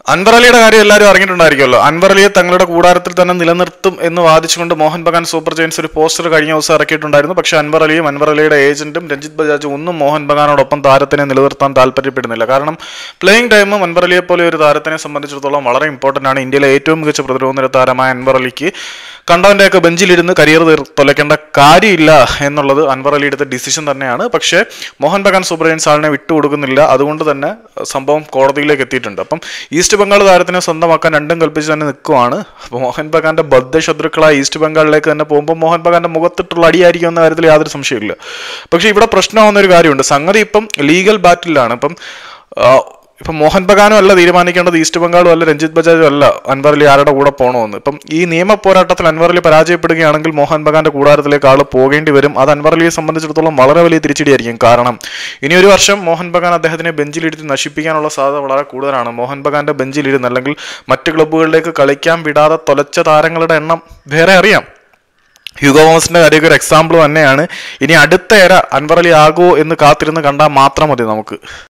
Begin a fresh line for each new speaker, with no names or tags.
അൻവർ അലിയുടെ കാര്യം എല്ലാവരും അറിഞ്ഞിട്ടുണ്ടായിരിക്കുമല്ലോ. അൻവർ അലിയെ തങ്ങളുടെ കൂടാരത്തിൽ തന്നെ നിലനിർത്തും എന്ന് വാദിച്ചുകൊണ്ട് മോഹൻ ബഗാൻ സൂപ്പർ ജയൻസ് ഒരു പോസ്റ്റർ കഴിഞ്ഞ ദിവസം ഇറക്കിയിട്ടുണ്ടായിരുന്നു. പക്ഷേ അൻവർ അലിയും അൻവർ അലിയുടെ ഏജന്റും രഞ്ജിത്ത് ബജാജും ഒന്നും മോഹൻ ബഗാനോടൊപ്പം താരത്തിനെ നിലനിർത്താൻ താല്പര്യപ്പെടുന്നില്ല. കാരണം പ്ലേയിങ് ടൈമും അൻവർ അലിയെ പോലെ ഒരു താരത്തിനെ സംബന്ധിച്ചിടത്തോളം വളരെ ഇമ്പോർട്ടൻ്റ് ആണ്. ഇന്ത്യയിലെ ഏറ്റവും മികച്ച പ്രതിരോധ നിര താരമായ അൻവർ അലിക്ക് കണ്ടവൻ്റെയൊക്കെ ബെഞ്ചിലിരുന്ന് കരിയർ തൊലയ്ക്കേണ്ട കാര്യമില്ല എന്നുള്ളത് അൻവർ അലി എടുത്ത ഡിസിഷൻ തന്നെയാണ്. പക്ഷേ മോഹൻ ബഗാൻ സൂപ്പർ ജയൻസ് ആളിനെ വിട്ടുകൊടുക്കുന്നില്ല. അതുകൊണ്ട് തന്നെ സംഭവം കോടതിയിലേക്ക് എത്തിയിട്ടുണ്ട്. അപ്പം ഈസ്റ്റ് ബംഗാൾ താരത്തിനെ സ്വന്തമാക്കാൻ രണ്ടും കൽപ്പിച്ച് തന്നെ നിൽക്കുവാണ്. അപ്പോൾ മോഹൻ ബഗാന്റെ ബദ്ധശത്രുക്കളായ ഈസ്റ്റ് ബംഗാളിലേക്ക് തന്നെ പോകുമ്പോൾ മോഹൻ ബഗാന്റെ മുഖത്തിട്ടുള്ള അടിയായിരിക്കും എന്ന കാര്യത്തിൽ യാതൊരു സംശയമില്ല. പക്ഷേ ഇവിടെ പ്രശ്നമാവുന്ന ഒരു കാര്യമുണ്ട്. സംഗതി ഇപ്പം ലീഗൽ ബാറ്റിലാണ്. ഇപ്പം മോഹൻ ബഗാനും അല്ല തീരുമാനിക്കേണ്ടത്, ഈസ്റ്റ് ബംഗാളും അല്ല, രഞ്ജിത്ത് ബജാജും അല്ല അൻവർ അലി ആരുടെ കൂടെ പോകണമെന്ന്. ഇപ്പം ഈ നിയമ പോരാട്ടത്തിൽ അൻവർ അലി പരാജയപ്പെടുകയാണെങ്കിൽ മോഹൻ ബഗാന്റെ കൂടാരത്തിലേക്ക് ആൾ പോകേണ്ടി വരും. അത് അൻവർ അലിയെ സംബന്ധിച്ചിടത്തോളം വളരെ വലിയ തിരിച്ചടിയായിരിക്കും. കാരണം ഇനി ഒരു വർഷം മോഹൻ ബഗാൻ അദ്ദേഹത്തിനെ ബെഞ്ചിലിരുത്തി നശിപ്പിക്കാനുള്ള സാധ്യത വളരെ കൂടുതലാണ്. മോഹൻ ബഗാന്റെ ബെഞ്ചിലിരുന്ന് അല്ലെങ്കിൽ മറ്റ് ക്ലബ്ബുകളിലേക്ക് കളിക്കാൻ വിടാതെ തൊലച്ച താരങ്ങളുടെ എണ്ണം വേറെ അറിയാം. ഹ്യൂഗോ തോമസിന്റെ കാര്യമൊക്കെ ഒരു എക്സാമ്പിൾ തന്നെയാണ്. ഇനി അടുത്ത എര അൻവർ അലി ആകുമോ എന്ന് കാത്തിരുന്ന് കണ്ടാൽ മാത്രം മതി നമുക്ക്.